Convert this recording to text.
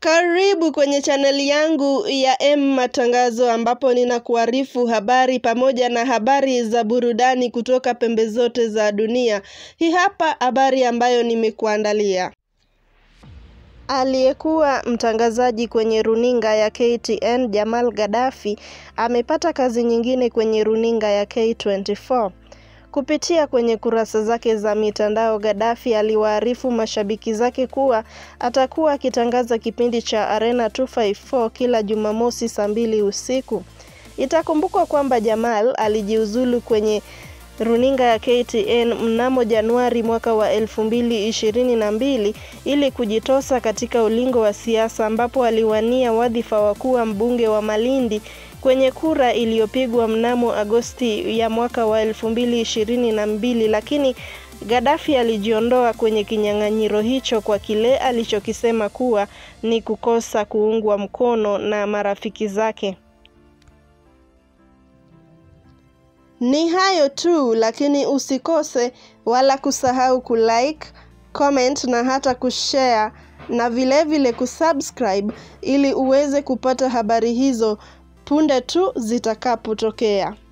Karibu kwenye chaneli yangu ya M Matangazo ambapo ninakuarifu habari pamoja na habari za burudani kutoka pembe zote za dunia. Hii hapa habari ambayo nimekuandalia. Aliyekuwa mtangazaji kwenye runinga ya KTN Jamal Gaddafi amepata kazi nyingine kwenye runinga ya K24. Kupitia kwenye kurasa zake za mitandao, Gaddafi aliwaarifu mashabiki zake kuwa atakuwa akitangaza kipindi cha Arena 254 kila Jumamosi saa 2 usiku. Itakumbukwa kwamba Jamal alijiuzulu kwenye runinga ya KTN mnamo Januari mwaka wa 2022 ili kujitosa katika ulingo wa siasa, ambapo aliwania wadhifa wa kuwa mbunge wa Malindi kwenye kura iliyopigwa mnamo Agosti ya mwaka wa 2022, lakini Gaddafi alijiondoa kwenye kinyang'anyiro hicho kwa kile alichokisema kuwa ni kukosa kuungwa mkono na marafiki zake. Ni hayo tu, lakini usikose wala kusahau kulike, comment na hata kushare na vile kusubscribe ili uweze kupata habari hizo punde tu zitakapotokea.